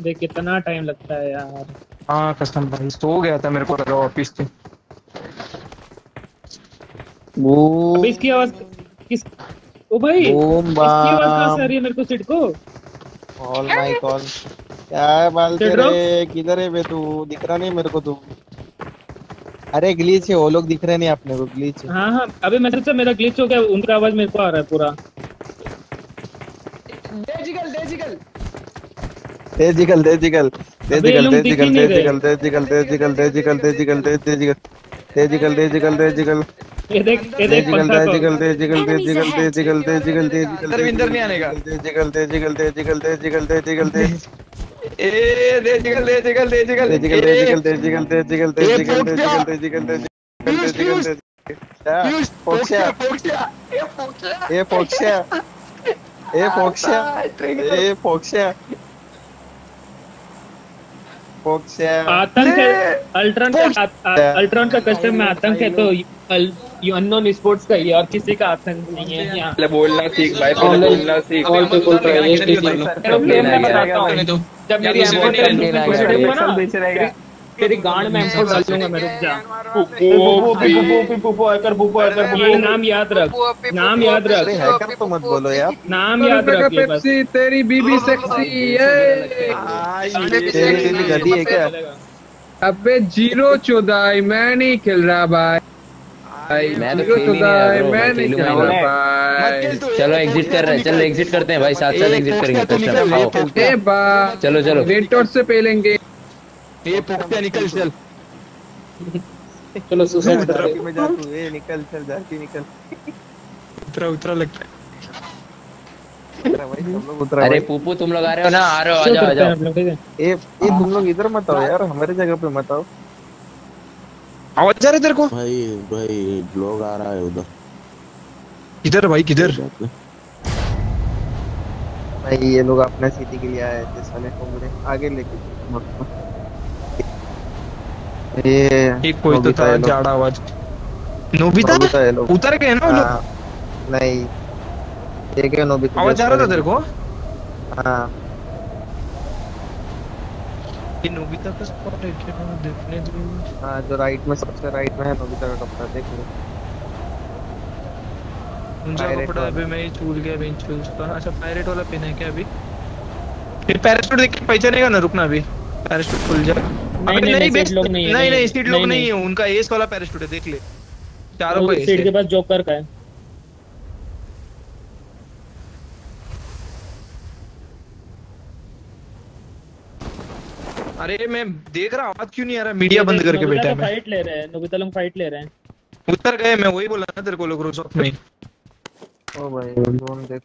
देख कितना टाइम लगता है यार। हाँ कसम भाई, सो गया था, मेरे को लगा ऑफिस से। अबे बूम इसकी आवाज किस? ओ भाई, बूम इसकी आवाज कहाँ से आ बाम। रही है मेरे को सिड को? All my call. क्या है बालते सिड रे? रॉक। किधर है बे तू? दिख रहा नहीं मेरे को तू। अरे ग्लीच है, वो लोग दिख रहे नहीं अपने को, ग्लीच है। हाँ हाँ, अबे मैसेज से मेरा ग्लिच हो गया, उनका आवाज मेरे को आ रहा है पूरा। डेजिकल डेजिकल तेजिकल तेजिकल अबे ये तेजिकल लोग दिख ही तेजिकल नहीं रहे। तेजिकल तेजिकल तेजिकल तेजिकल तेजिकल तेजिकल तेजिकल तेजिकल तेजिकल ये देख तेजिकल पंखा को। तेजिकल तेजिकल Enemies तेजिकल ahead! तेजिकल तेजिकल तेजिकल अंदर विंदर नहीं आने का। तेजिकल तेजिकल तेजिकल तेजिकल तेजिकल ए डेजिकल डेजिकल डेजिकल तेजिकल ए तेजिकल तेजिकल तेजिकल ए तेजिकल पोक्सिया तेजिकल तेजिकल पीयूष तेजिकल पीयूष तेजिकल क्या पीयूष फोक्सिया पोक्सिया पोक्सिया ए पोक्सिया ए फोक्सिया ए आता फोक्सिया ट्रिगर ए फोक्सिया फोक्सिया आतंक है। ले अल्ट्रॉन का पोक्स अल्ट्रॉन का कस्टम में आतंक है तो ये अननोन स्पोर्ट्स का ही है, और किसी का आतंक नहीं है यहाँ। पहले बोलना सीख भाई, पहले ऑल बोलना सीख। ऑल पीपल ट्राई एक भाई तेरे सर को कब गेम लेना में गया बताता हूँ। जब मेरी एम4 कब 10 लेना में गया घुस भाई? दूंगा ना, तेरी गांड में एम4 डाल दूंगा मैं, रुक जा। पुपो भी पुपो आकर पुपो आकर ये नाम याद रख। नाम याद अरे रख। हैकर तो मत बोलो यार। नाम याद ₹100 का रख ये बस। पेप्सी, तेरी बीबी सेक्सी। भाई दिल से बुरा लगता है ये मेरे को। तेरी बीवी गधी है क्या? चलेगा। अबे जीरो चौदाई, मैं नहीं खेल रहा भाई। मैं तो जीरो खेल ही नहीं रहा चौदाई, ब्रो, मैं मैं नहीं खेलूंगा खेल ही रहा नहीं। मत खेल भाई। तू। चलो एग्जिट कर रहे हैं, चलो एग्जिट करते हैं भाई, साथ साथ एग्जिट करेंगे कस्टम आओ। ए बा, चलो चलो रेड डॉट से पेलेंगे। ये पोक्सिया निकल चल। चलो सुसाइड कर झांकी रहे। में जा तू, ए निकल चल, झांकी निकल। उतरा उतरा लगता है। उतरा भाई, सब लोग उतरा अरे भाई। पूपू तुम लोग आ रहे हो ना, आ रहे हो, आ शो जाओ आ करते हैं जाओ। हम लोग, ठीक है। ए तुम लोग इधर मत आओ यार, हमारी जगह पे मत आओ। आवाज आ रहा है तेरे को? भाई भाई ब्लॉग आ रहा है उधर। किधर भाई किधर? कोई बात नहीं। भाई ये लोग अपने सिटी के लिए आए थे साले कोंबड़े, आगे लेके चलो मत। ये एक कोई तो नोबिता था ये लोग। जाड़ा आवाज। नोबिता नोबिता ये लोग। उतर गए ना वो लोग। हाँ, नहीं एक है नोबिता। आवाज आ रहा था तेरे को? हाँ ये नोबिता का स्पॉट है क्या? देखने दो। हाँ, जो राइट में, सबसे राइट में है नोबिता का कपड़ा, देख लो। उनका Pirate कपड़ा वाला। अभी मैं ही चूल गया बेंच पे उसका। अच्छा पायरेट वाला पिन है क्या अभी? फिर पैराशूट देख के पहचानेगा ना, रुकना अभी। पैराशूट खुल जा। अबे नहीं, नहीं सीट लोग नहीं है, नहीं सीट लोग नहीं, नहीं है, उनका एस वाला पैराशूट है, देख ले। चारों को एस सीट के है। पास जोकर का है। अरे मैं देख रहा हूँ, आवाज क्यों नहीं आ रहा? मीडिया बंद करके बैठा है मैं। फाइट ले रहे हैं, नोबिता लोग फाइट ले रहे हैं। उतर गए, मैं वही बोला ना तेरे को, लोग रोज में। ओ भाई जोन देख।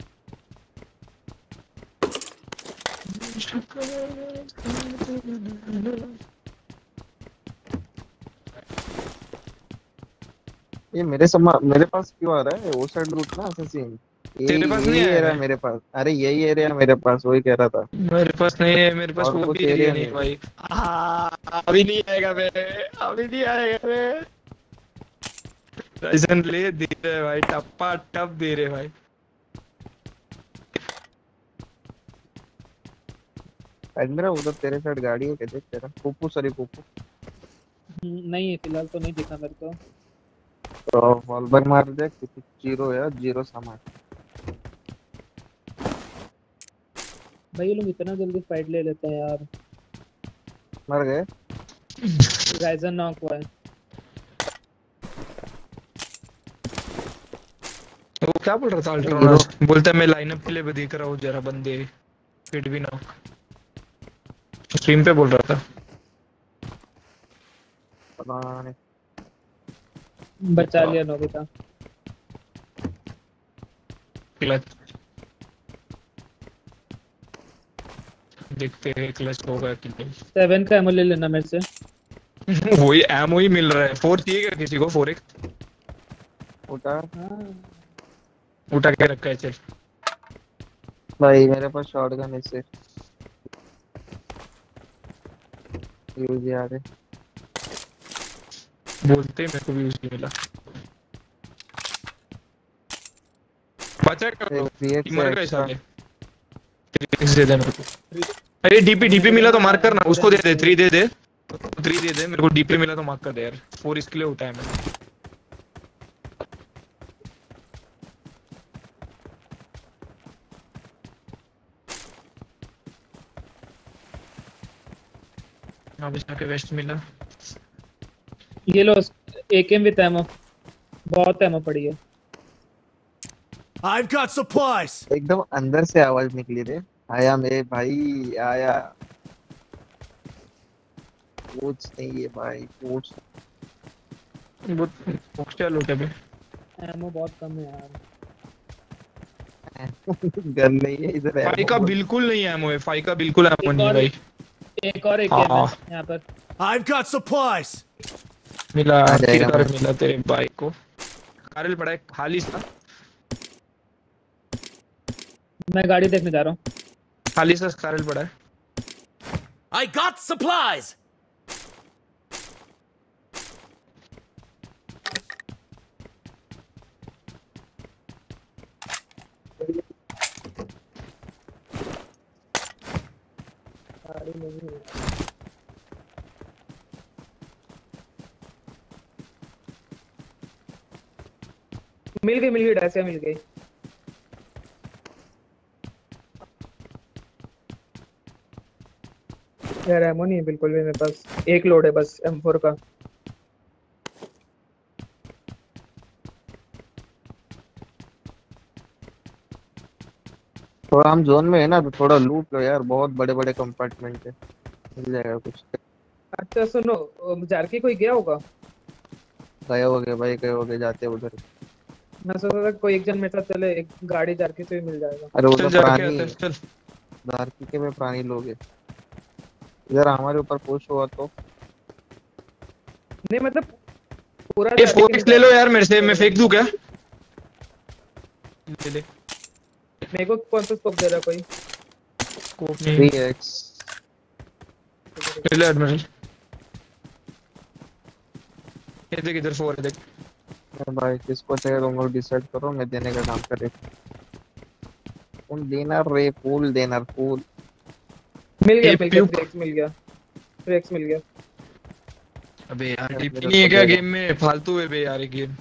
ये मेरे पास क्यों आ रहा है? वो साइड रूट ना असैसिन। तेरे पास नहीं यही आया एरिया है? मेरे पास। अरे यही एरिया मेरे पास, वही कह रहा था। मेरे पास नहीं है, मेरे पास और वो कुछ भी एरिया एरिया नहीं नहीं। भाई। अभी नहीं आएगा मैं, अभी नहीं आएगा मैं। राइजन ले दे रहे भाई, टप्पा टप दे रहे भाई। अंदर उधर तेरे साइड गाड़ी है क्या? देख तेरा पुप्पू, सॉरी पुप्पू। नहीं है फिलहाल तो, नहीं दिखा मेरे को। तो वॉलबर मार दे, कुछ जीरो है, जीरो सामान। भाई ये लोग इतना जल्दी फाइट ले लेते हैं यार। मर गए। राइजन नॉक हुआ है। वो क्या बोल रहा था अल्ट्रोनस? बोलता है मैं लाइनअप के लिए भी देख रहा हूँ जरा बंदे, फिट भी ना हो। स्ट्रीम पे बोल रहा था। पता नहीं। बचा लिया नोबिता। क्लच देखते हैं क्लच होगा कि नहीं। 7 का एमो ले लेना मेरे से। वही एमओ ही मिल रहा है। 4 चाहिए क्या किसी को? 4x उठा उठा के रखा है। चल भाई, मेरे पास शॉटगन है, इससे यूज आ रहे। बोलते मेरे को भी उसी मिला। बचा कर दो, 3x मर गए एक्स्ट्रा। साले। 3x दे दे मेरे को। अरे डीपी मिला तो मार्क करना, उसको दे दे 3 दे दे, 3 दे दे मेरे को। डीपी मिला तो मार्क कर दे यार, 4 इसके लिए होता है। मैं अब इसके वेस्ट मिला। ये लो एकेएम विद एमो, बहुत एमो पड़ी है। I've got supplies. एकदम अंदर से आवाज निकली रे। आया मेरे भाई आया। पूछ नहीं है भाई, पूछ। बहुत चलो क्या बे, एमो बहुत कम है यार। गन नहीं है इधर। फाई का बिल्कुल नहीं है एमो है, फाई का बिल्कुल एमो नहीं है भाई। एक और एकेएम है यहाँ पर। I've got supplies. मिला आ जाएगा किधर भाई। मिला तेरे भाई को? कारल पड़ा है खाली सा, मैं गाड़ी देखने जा रहा हूँ। खाली सा कारल पड़ा है। I got supplies. गाड़ी नहीं है। मिल गई डैसिया मिल गई। यार एमो नहीं है बिल्कुल भी मेरे पास, एक लोड है बस M4 का। थोड़ा हम जोन में है ना, तो थोड़ा लूट लो यार, बहुत बड़े बड़े कंपार्टमेंट है, मिल जाएगा कुछ। अच्छा सुनो, जारकी कोई गया होगा? गए हो गए भाई, गए हो गए, जाते उधर। मैं सोच रहा था कोई एक जन मेरे साथ चले, एक गाड़ी जारकी से भी मिल जाएगा। अरे चल उधर जाके प्राणी, आते हैं, चल। दारकी के में प्राणी लोग है। इधर हमारे ऊपर पुश हुआ तो नहीं मतलब पूरा ये जारकी 4x ले लो यार मेरे से, मैं फेंक दूं क्या? ले ले, मेरे को कौन सा स्कोप दे रहा कोई? स्कोप नहीं 3x। ले ले एडमिरल। ये देख इधर 4 है देख। भाई किसको चाहिए तुम लोग डिसाइड करो, मैं देने का काम करे। फुल देना रे, फुल देना, फुल। मिल गया ये 3x मिल गया, 3x मिल गया। अबे यार डीपी नहीं है क्या गेम में? फालतू है बे यार ये गेम।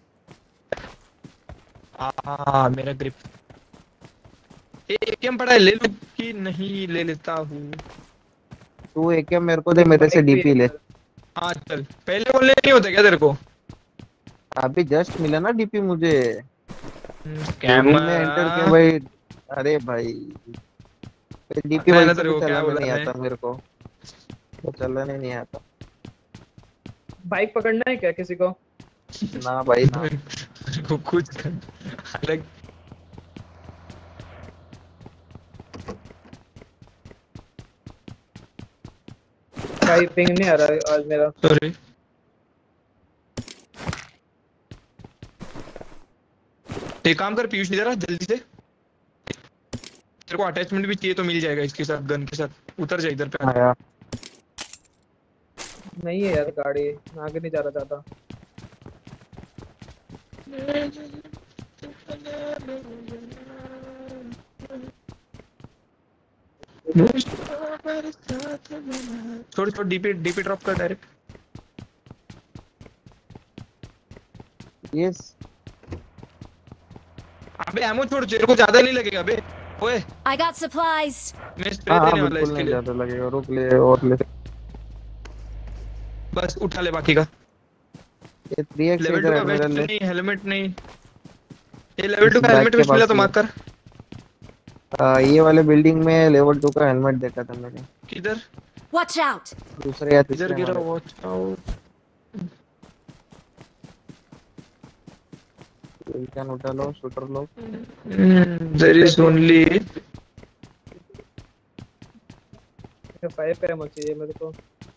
मेरा ग्रिप। एकेएम पड़ा है, ले लूं कि नहीं? ले लेता हूँ। तू एकेएम मेरे को दे, मेरे से डीपी ले। हाँ चल, पहले बोलने नहीं होता क्या तेरे को? अभी जस्ट मिला ना डीपी मुझे, कैम रूम में एंटर किया भाई। अरे भाई डीपी मैंने वाले तेरे को क्या चलाना बोला नहीं है? आता मेरे को, तो चलाने नहीं आता बाइक पकड़ना है क्या किसी को? ना भाई ना। को कुछ अलग। भाई पिंग नहीं आ रहा है आज मेरा। सॉरी। एक काम कर पीयूष, इधर आ जल्दी से। तेरे को अटैचमेंट भी चाहिए तो मिल जाएगा इसके साथ, गन के साथ। उतर जा इधर पे। आया नहीं है यार गाड़ी, आगे नहीं जा रहा ज्यादा। छोड़ डीपी ड्रॉप कर डायरेक्ट। यस। अबे एमो छोड़, तेरे को ज्यादा नहीं लगेगा बे। ओए I got supplies. मैं स्प्रे हाँ देने वाला बिल्कुल इसके नहीं लिए। ज्यादा लगेगा, रुक ले और ले। बस उठा ले बाकी का। ये 3x लेवल 2 इधर का वेस्ट एडमिरल ले। नहीं, हेलमेट नहीं। ये लेवल 2 का बैग हेलमेट के वेस्ट मिला पास तो ही है। मार्क कर। ये वाले बिल्डिंग में लेवल 2 का हेलमेट देखा था मैंने, किधर? Watch out. दूसरे या इधर तीसरे गिरा, वाले। Watch out. कैन उठा लो, शूटर लो। देयर इज ओनली 5 पे एमो चाहिए मेरे को।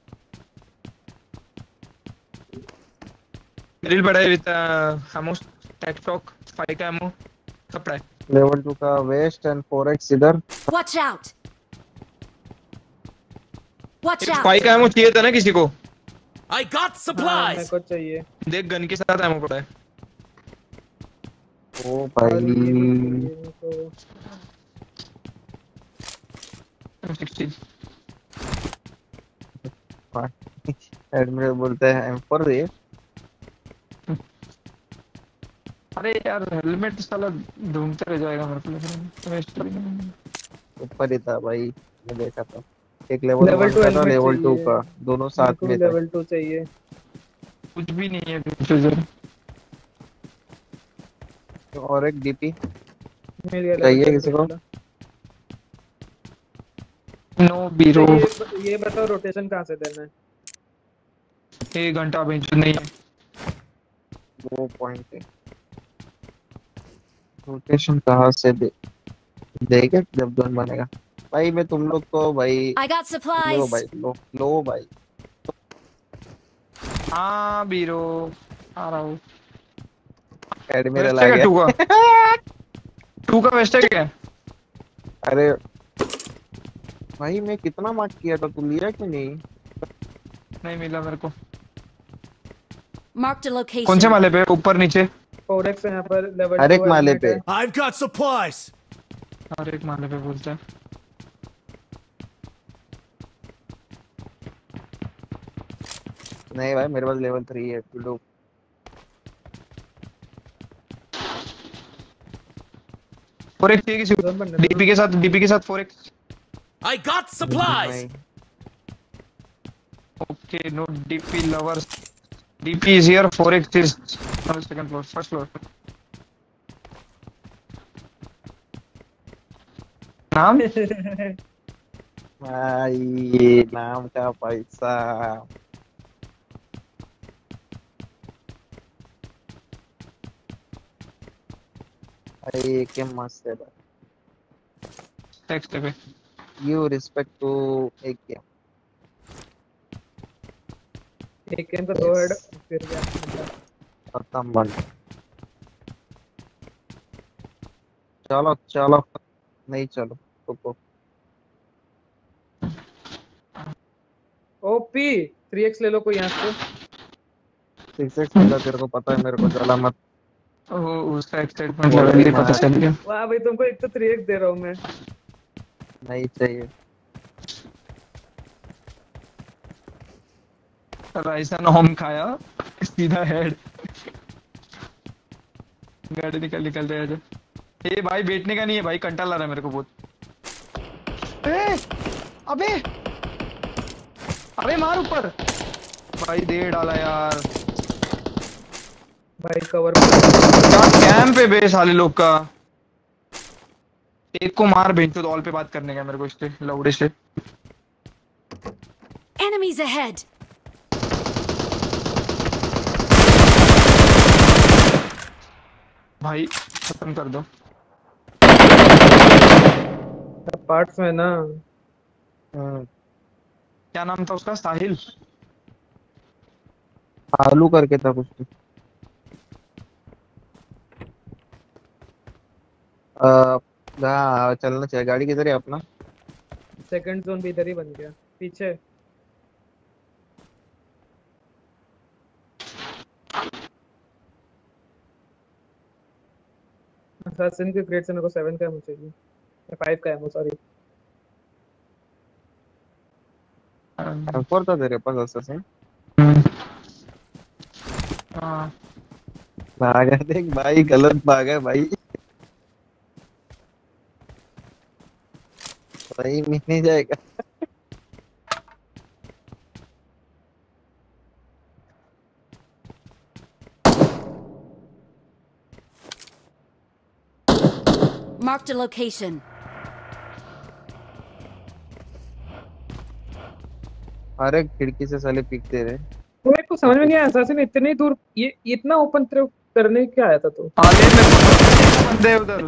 ड्रिल बड़ा है विद एमो, टैक टॉक 5 का एमो सब पड़ा है। लेवल 2 का वेस्ट एंड 4x इधर। Watch out. Watch 5 out. का एमो चाहिए था ना किसी को? I got हाँ, मेरे supplies. को चाहिए। देख गन के साथ एमो पड़ा है। ओ भाई M16। एडमिरल बोलते हैं M4 दे। अरे यार हेलमेट साला ढूंढते रह जाएगा मेरे को लग रहा है वेस्ट भी नहीं। ऊपर ही था भाई, मैं देखा था। एक लेवल लेवल 1 टू का था, हेलमेट लेवल 2 चाहिए का, दोनों मेरे साथ को भी, में थे। लेवल 2 चाहिए। कुछ भी नहीं है फ्यूचर। और एक डीपी मिल गया लेवल चाहिए 12 किसी को? वाला। नो बीरो। अच्छा ये बताओ रोटेशन कहाँ से देना है? 1 घंटा बेंच नहीं है। वो पॉइंट है। रोटेशन कहाँ से दे देगा जब जोन बनेगा। भाई मैं तुम लोग को भाई, I got लो supplies. भाई, लो भाई। हाँ बीरो आ रहा हूँ। एडमिरल वेस्ट आ है क्या गया। 2 का वेस्ट है क्या? अरे भाई मैं कितना मार्क किया था, तू लिया कि नहीं? नहीं मिला मेरे को। Marked a कौन से location. माले पे, ऊपर नीचे? 4x यहाँ पर लेवल हर 2 एक माले हेलमेट पे। है। I've got supplies. हर एक माले पे बोलता है। नहीं भाई मेरे पास लेवल 3 है, तू लो। और एक चाहिए किसी को जोन बनने दो। डीपी के साथ 4x। I got supplies. नहीं okay no DP lovers. DP is here, 4x is on second floor, first floor. नाम भाई, ये नाम का पैसा। भाई ये क्या मस्त है भाई। टेक्स्ट पे। गिव रिस्पेक्ट टू एक गेम। एक गेम का 2 हेड फिर गया। खत्म बन। चलो चलो, नहीं चलो रुको। ओपी 3x ले लो कोई यहाँ से। 6x मिला तेरे को पता है, मेरे को जला मत। ओ उसका एक्साइटमेंट बोल लेवल रही ही पता मार। चल गया। वाह भाई तुमको एक तो 3x दे रहा हूँ मैं। नहीं चाहिए। ऐसा नॉम खाया सीधा हेड। गाड़ी निकल रहा है जो। ए भाई बैठने का नहीं है भाई, कंटा ला रहा है मेरे को बहुत। ए अबे अबे मार ऊपर। भाई दे डाला यार। भाई कवर क्या कैंप पे बे साले लोग का। एक को मार बेंचो तो ऑल पे बात करने का मेरे को इससे लाउड से। Enemies ahead. भाई खत्म कर दो। पार्ट्स में ना। क्या नाम था उसका, साहिल? आलू करके था कुछ तो। हाँ चलना चाहिए। गाड़ी किधर है अपना? सेकंड जोन भी इधर ही बन गया पीछे। असैसिन के ग्रेड से मेरे को 7 का एमो चाहिए, 5 का एमो सॉरी। M4 था तेरे पास असैसिन? हाँ भागा देख भाई, गलत भागा भाई। सही में नहीं जाएगा। Marked a location. अरे खिड़की से साले पीकते रहे। तो मेरे को समझ में नहीं आया असैसिन इतनी दूर ये इतना ओपन तरफ करने क्या आया था तो आगे में बंदे हैं उधर।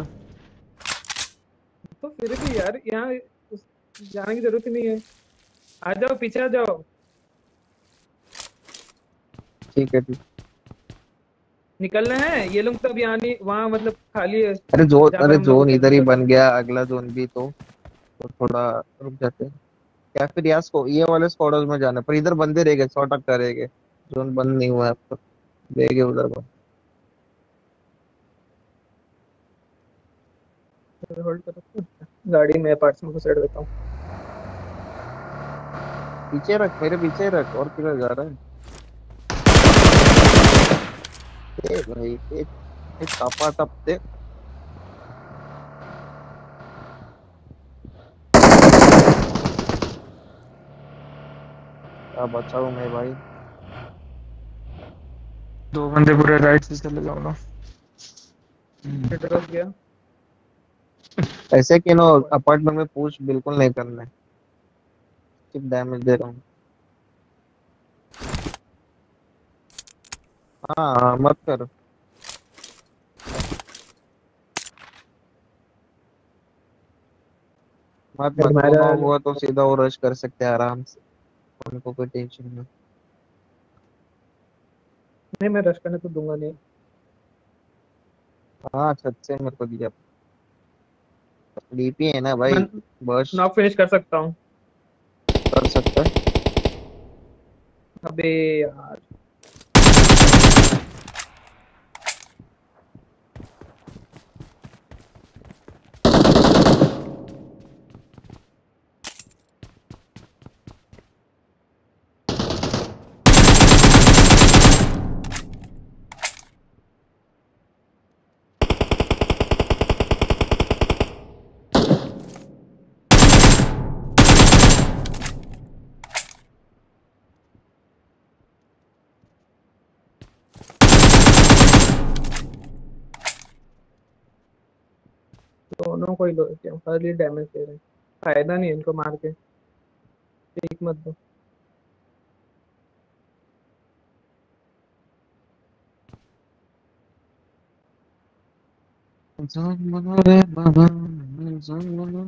तो फिर भी यार यहाँ जाने की जरूरत ही नहीं है। आ जाओ पीछे आ जाओ। ठीक है ठीक। निकलना है ये लोग तो अभी आने वहाँ मतलब खाली है। अरे जहाँ पर हम लोग जोन इधर ही उतर बन गया, अगला जोन भी तो थोड़ा रुक जाते हैं। या फिर यार ये वाले स्क्वाड्स में जाना, पर इधर बंदे रह गए, 100 टक्का रह गए। जोन बंद नहीं हुआ है अब तक, रह गए उधर बंद। होल्ड करो गाड़ी में पार्ट्स में घुसेड़ देता हूँ। पीछे रख, मेरे पीछे रख, और किधर जा रहा है? ए भाई, एक टपा टप दे। क्या बचाऊं मैं भाई? दो बंदे पूरे राइट से चले जाओ ना। रुक गया। ऐसे कि नो, अपार्टमेंट में पुश बिल्कुल नहीं करना है, सिर्फ डैमेज दे रहा हूँ। हाँ हाँ, मत कर। मत मत, हमारा दोनों हुआ तो सीधा वो रश कर सकते हैं आराम से, उनको कोई टेंशन नहीं। नहीं, मैं रश करने तो दूंगा नहीं। हाँ, छत से मेरे को दिया। डीपी है ना मैं भाई, बस नॉक फिनिश कर सकता हूँ। कर सकता है। अबे यार, दोनों को ही लो, खाली डैमेज दे रहे हैं। फायदा नहीं है इनको मार के, एक मत दो। जान मना रे बाबा, जान मना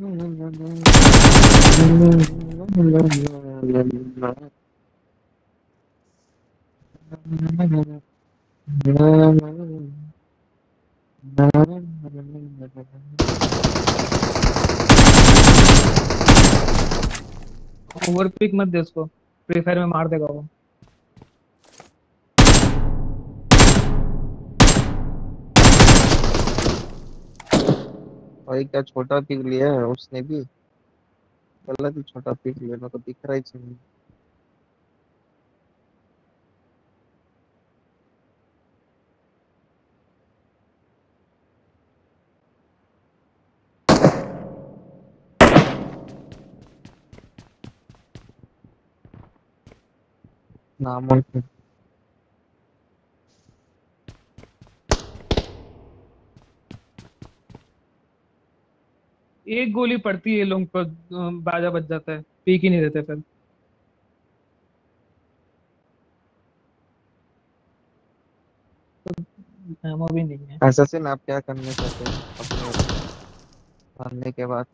ओवर पिक मत दे उसको, फ्री फायर में मार देगा वो। भाई क्या छोटा पिक लिया है उसने भी, गलत ही छोटा पिक लिया, मेरे को दिख रहा ही नहीं। नामुमकिन। एक गोली पड़ती है लोग पर, बाजा बच जाता है, पीक ही नहीं देते फिर। एमो भी नहीं है। एसेसिन आप क्या करने चाहते हैं अपने मारने के बाद?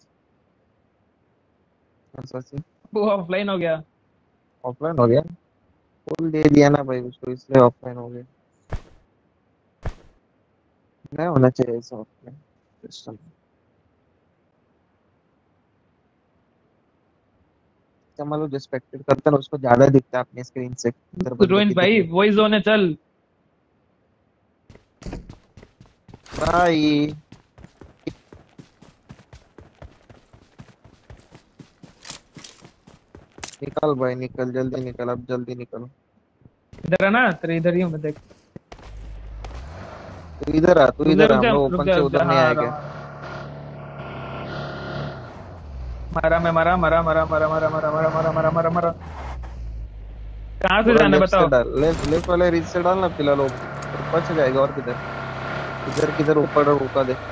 एसेसिन वो ऑफलाइन हो गया। ऑफलाइन हो गया, फुल दे दिया ना भाई उसको, इसलिए ऑफलाइन हो गया। नहीं होना चाहिए ऐसा ऑफलाइन सिस्टम। जब मान लो जो स्पेक्टेट करता है ना, उसको ज्यादा दिखता है अपनी स्क्रीन से किधर बंदे रोहित किधर भाई, नहीं। वही जोन है, चल। भाई निकल भाई निकल, जल्दी निकल, अब जल्दी निकल। इधर है ना, तेरे इधर ही हूँ मैं, देख। तू इधर आ, तू रुक जा इधर आ, रुक हम जा लोग रुक ओपन जा से रुक जा, उधर नहीं हाँ आ आएंगे। रहा हूँ। मरा मैं, मरा मरा मरा मरा मरा मरा मरा मरा मरा मरा मरा। कहाँ से पूरा जाना है लेफ्ट से बताओ। डाल, लेफ्ट लेफ्ट वाले रीच से डालना फिलहाल, ऊपर से जाएगा। और किधर किधर किधर ऊपर और रुका दे।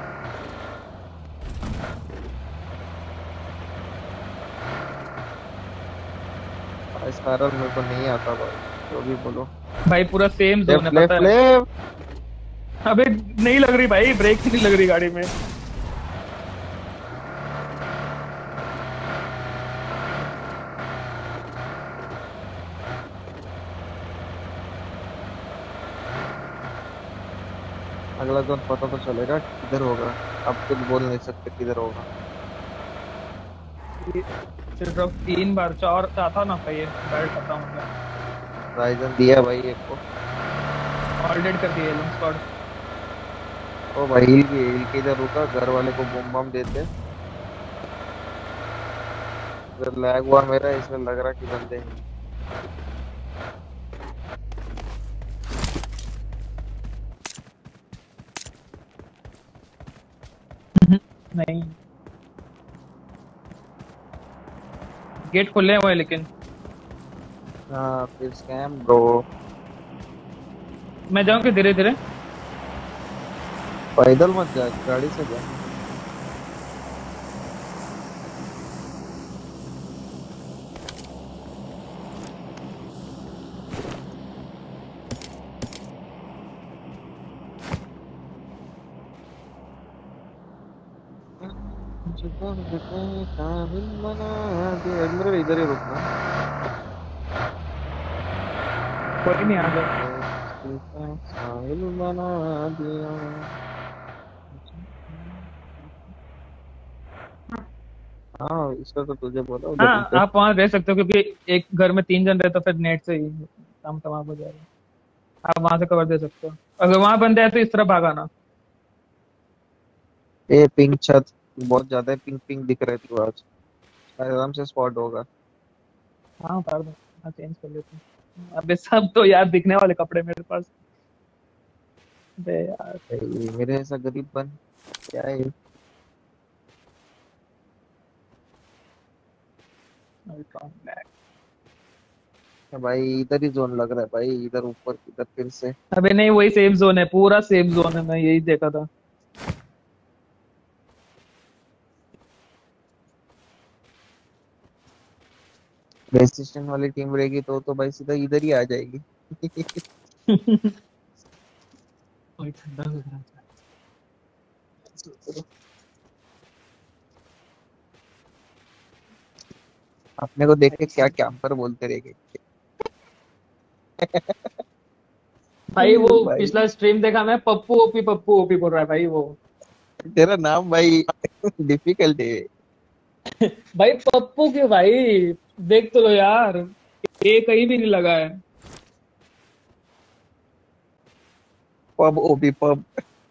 इस कारण मेरे को नहीं आता भाई, जो भी बोलो। भाई पूरा सेम जोन है, लेफ्ट पता लेफ्ट है। लेफ्ट। अबे नहीं लग रही भाई, ब्रेक ही नहीं लग रही गाड़ी में। अगला जोन पता तो चलेगा किधर होगा, अब कुछ बोल नहीं सकते किधर होगा। सिर्फ 3 बार चार चाहता ना था, ये बैठ सकता हूँ मैं। राइजन दिया भाई एक को। ऑल डेड कर दिए लूम स्क्वाड। ओ भाई हिल के इधर रुका, घर वाले को बम बम देते। लैग हुआ मेरा, इसमें लग रहा कि बंदे हैं। नहीं, गेट खुले हुए हैं लेकिन। हाँ फिर स्कैम ब्रो। मैं जाऊँ कि धीरे धीरे? पैदल मत जा, गाड़ी से जा। एडमिरल इधर ही रुकना। कोई नहीं, आ जाओ। साहिल बना दिया। हाँ इसका तो तुझे बोला उधर हाँ, रुके। आप वहाँ रह सकते हो क्योंकि एक घर में 3 जन रहे तो फिर नेट से ही काम तमाम हो जाएगा। आप वहां से कवर दे सकते हो। अगर वहां बंदे हैं तो इस तरह भागाना। ए पिंक छत बहुत ज्यादा है, पिंक पिंक दिख रही थी वो आज। आराम से स्पॉट होगा। हाँ उतार दो, हाँ चेंज कर लेते हैं। अबे सब तो यार दिखने वाले कपड़े मेरे पास। बे यार, ए, मेरे ऐसा गरीब बन क्या है। Ultron black. भाई इधर ही जोन लग रहा है भाई, इधर ऊपर इधर फिर से। अबे नहीं, वही सेफ जोन है, पूरा सेफ जोन है, मैं यही देखा था। रेजिस्टेंस वाली टीम रहेगी तो भाई सीधा इधर ही आ जाएगी। ओए ठंडा लग रहा है। अपने को देख के क्या कैंपर बोलते रहेंगे। भाई वो भाई पिछला स्ट्रीम देखा मैं, पप्पू ओपी बोल रहा है भाई वो। तेरा नाम भाई डिफिकल्ट है। भाई पप्पू क्यों भाई? देख तो लो यार, ये कहीं भी नहीं लगा है। Pub OP pub.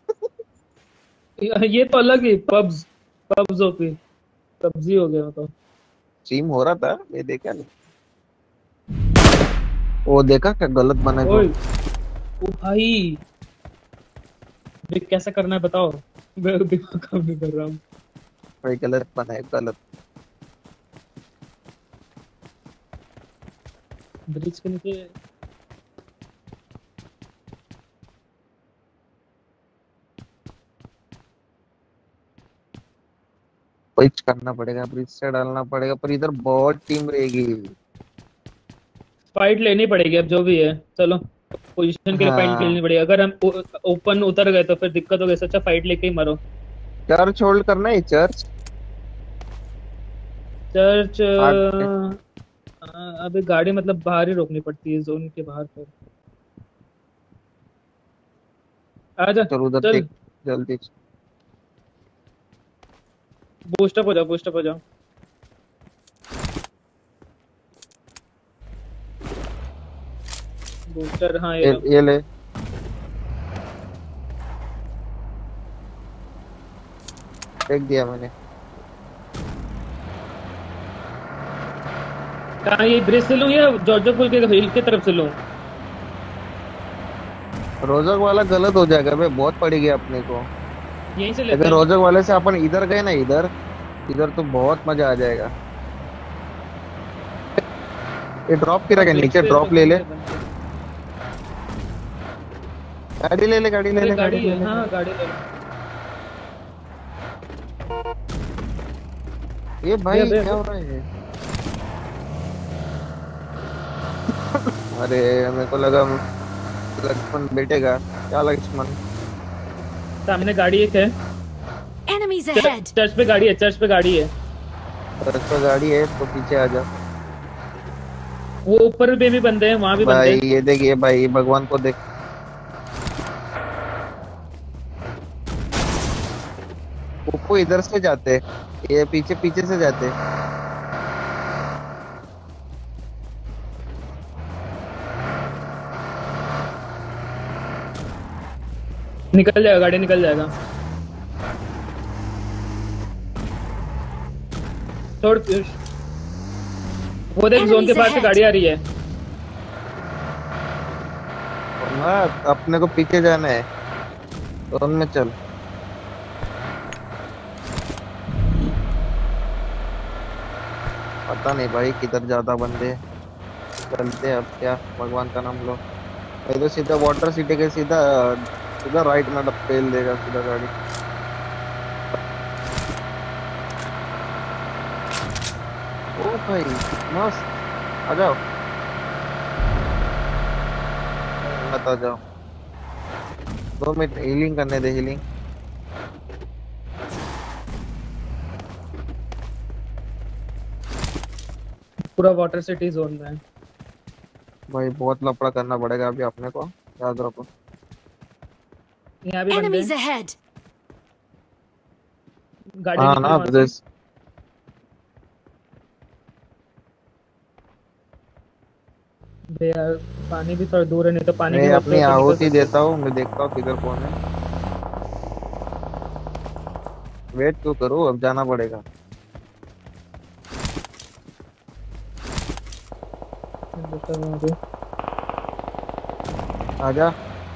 ये तो अलग ही, पब्स ओपी, पबजी हो गया तो। स्ट्रीम हो रहा था, मैं देखा नहीं। वो देखा क्या गलत बना है ओए, तो। ओ भाई देख कैसा करना है बताओ। मैं दिमाग काम नहीं कर रहा हूँ। भाई गलत बना है गलत। ब्रिज के नीचे स्विच करना पड़ेगा, ब्रिज से डालना पड़ेगा, पर इधर बहुत टीम रहेगी। फाइट लेनी पड़ेगी अब जो भी है। चलो पोजीशन के लिए फाइट हाँ लेनी पड़ेगी। अगर हम ओपन उतर गए तो फिर दिक्कत हो गई। अच्छा फाइट लेके ही मरो। चर्च होल्ड करना है, चर्च। चर्च आगे। अभी गाड़ी मतलब बाहर ही रोकनी पड़ती है, जोन के बाहर। फिर आजा चल उधर चल, देख जल्दी। बूस्टअप हो जाओ, बूस्टअप हो जाओ। बूस्टर, हाँ ये लो। ये ले। फेंक दिया मैंने। कहाँ, ये ब्रिज से लूं या जॉर्जो पुल के हिल की तरफ से लूं? रोजक वाला गलत हो जाएगा बे, बहुत पड़ेगी अपने को। यहीं से लेते अगर हैं। रोजक वाले से अपन इधर गए ना, इधर इधर तो बहुत मजा आ जाएगा। ये ड्रॉप किरा के ब्रिज नीचे, पे ड्रॉप तो ले ले। बंदे- गाड़ी ले ले, गाड़ी ले ले, गाड़ी ले है, ले। हाँ गाड़ी ले लो। ये भाई दे, दे, क्या दे। हो रहा है? अरे मेरे को लगा लक्ष्मण बैठेगा। क्या लक्ष्मण? सामने गाड़ी एक है। Enemies ahead! चर्च पे गाड़ी है, चर्च पे गाड़ी है। तो गाड़ी है तो पीछे आ जा। वो ऊपर पे भी बंदे हैं, वहां भी बंदे भाई हैं। ये देख, ये भाई भगवान को देख। वो इधर से जाते, ये पीछे पीछे से जाते। निकल जाएगा, गाड़ी निकल जाएगा। छोड़ पीयूष। वो देख जोन के Enemies पास से ahead. गाड़ी आ रही है। और ना अपने को पीछे जाना है, जोन में चल। पता नहीं भाई किधर ज्यादा बंदे हैं। चलते हैं अब, क्या भगवान का नाम लो। ये तो सीधा वाटर सिटी के सीधा सीधा राइट में पेल देगा सीधा गाड़ी। ओ भाई मस्त, आ जाओ मत आ जाओ। 2 मिनट हीलिंग करने दे, हीलिंग। पूरा वाटर सिटी जोन में है। भाई बहुत लफड़ा करना पड़ेगा अभी अपने को, याद रखो। यहाँ भी बंदे Enemies हैं। ahead. गाड़ी हाँ निकली ना वहां से। जैस बे यार पानी भी थोड़ा दूर है, नहीं तो पानी के मैं होते अपनी होते निकल आहुति सकते देता थे। हूँ, मैं देखता हूँ किधर कौन है। वेट क्यों करूँ, अब जाना पड़ेगा। देखता हूँ अभी। आजा।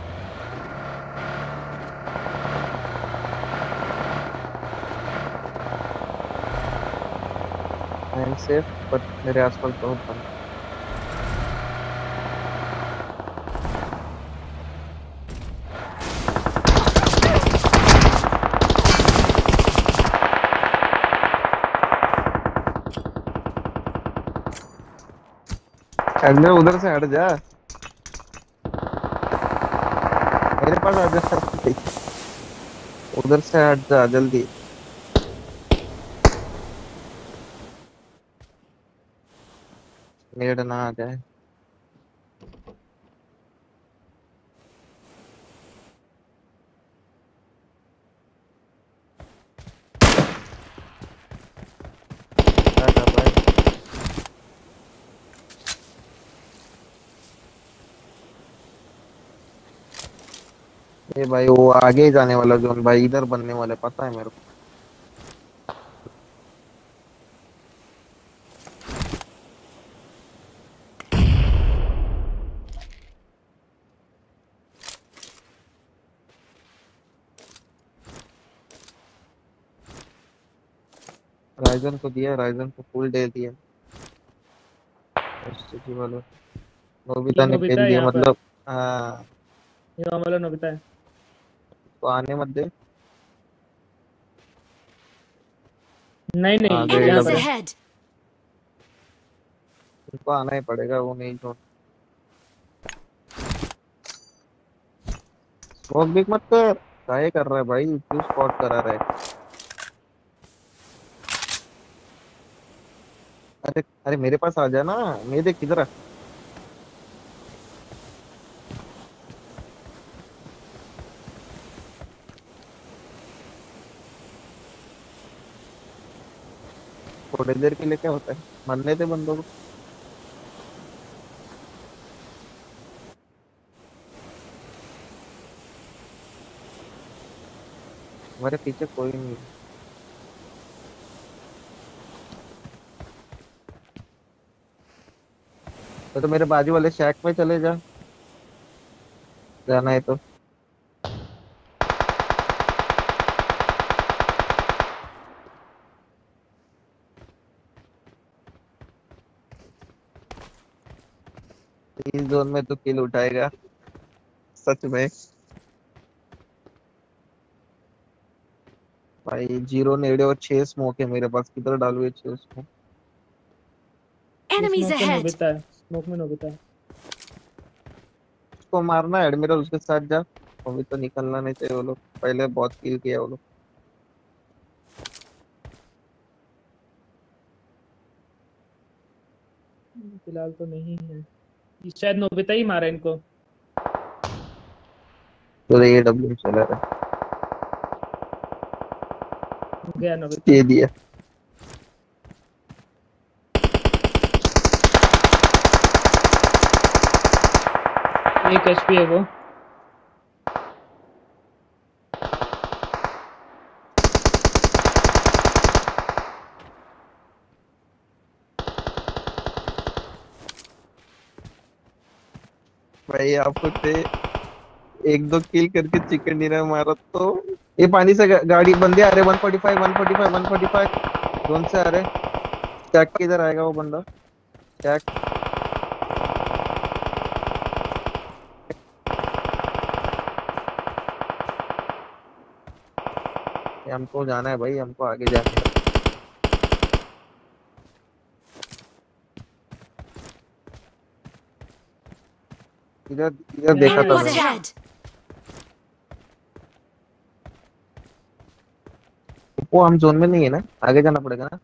आई एम सेफ, बट मेरे आसपास बहुत बंद। अगले उधर से हट जा, मेरे पास आ जा। उधर से हट जा जल्दी। नेड ना आ जाए। क्या कर रहा है? ये भाई वो आगे ही जाने वाला जोन भाई, इधर बनने वाले पता है मेरे को। राइजन को दिया, राइजन को फुल दे दिया। एसटीजी वाले ये नोबिता ने नोबिता खेल है दिया यहाँ पर। मतलब। हाँ, ये वाला नोबिता है। तो आने मत दे। नहीं हाँ नहीं, गए यहाँ Enemies पर डब्ल्यू, है। ahead. उनको आना ही पड़ेगा, वो नहीं छोड़। स्मोक भी मत कर, काहे कर रहा है भाई, क्यों स्पॉट करा रहा है। अरे अरे मेरे पास आ जा ना, मैं देख किधर है। थोड़ी देर के लिए क्या होता है, मरने दे बंदों को। हमारे पीछे कोई नहीं है। तो मेरे बाजू वाले शैक में चले जा, जाना है तो। इस जोन में तो किल उठाएगा सच में। भाई 0 नेड़े और 6 स्मोक है मेरे पास, किधर डालू ये 6 स्मोक। ये Enemies स्मोक में ahead. नोबिता है, स्मोक में नोबिता है। उसको मारना है एडमिरल, उसके साथ जा। अभी तो निकलना नहीं चाहिए, वो लोग पहले बहुत किल किया वो लोग। फिलहाल तो नहीं है। ये शायद नोबिता ही मारा इनको। तो ये डब्ल्यू चला रहा गया है, नोबिता। ये दिया। एक एचपी है वो। भाई आपको थे एक दो किल करके चिकन डिनर मारा तो। ये पानी से गाड़ी बंदे आ रहे 145 145 145 जोन से आ रहे। चेक किधर आएगा वो बंदा? चेक हमको जाना है भाई, हमको आगे जाना है। इधर इधर देखा था Enemies मैंने। ahead. वो हम जोन में नहीं है ना, आगे जाना पड़ेगा ना।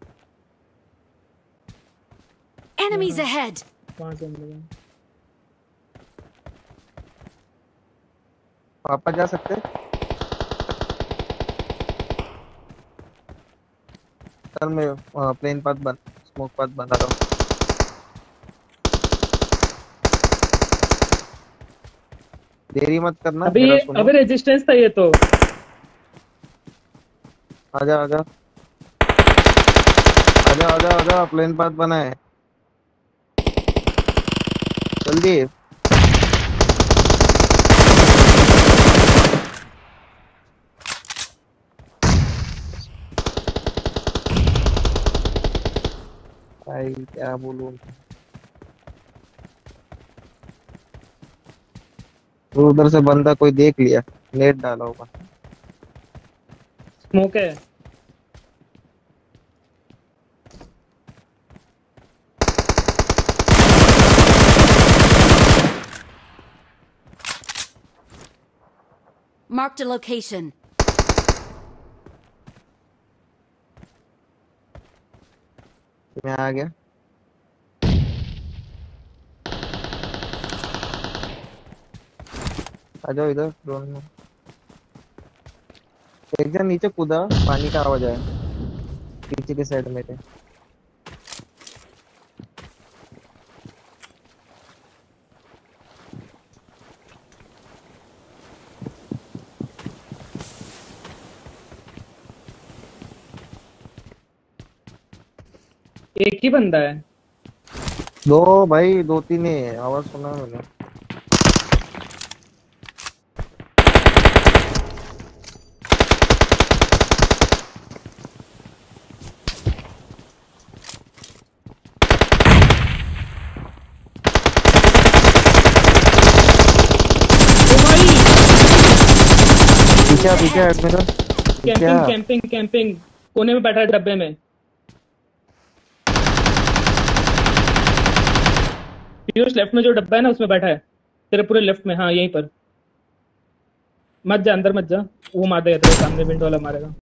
Enemies ahead. वहां से हम लोग वापस जा सकते हैं? चल मैं प्लेन पाथ बन स्मोक पाथ बना रहा हूँ। देरी मत करना, अभी मेरा सुनो। अभी रेजिस्टेंस था ये तो। आजा आजा आजा आजा आजा, प्लेन पाथ बना है, जल्दी। भाई क्या बोलूं, तो उधर से बंदा कोई देख लिया, नेट डाला होगा। स्मोक है। Marked a location. मैं आ गया। आ जाओ इधर ड्रोन में। एक जन नीचे कूदा, पानी का आवाज आया पीछे के साइड में थे। एक ही बंदा है। दो भाई, दो तीन ही है, आवाज सुना मैंने। पीछे पीछे एडमिरल, कैंपिंग कैंपिंग कैंपिंग कोने में बैठा है डब्बे में। पीयूष लेफ्ट में जो डब्बा है ना उसमें बैठा है, तेरे पूरे लेफ्ट में। हाँ यहीं पर। मत जा, अंदर मत जा, वो मार देगा तेरे सामने, विंडो वाला मारेगा।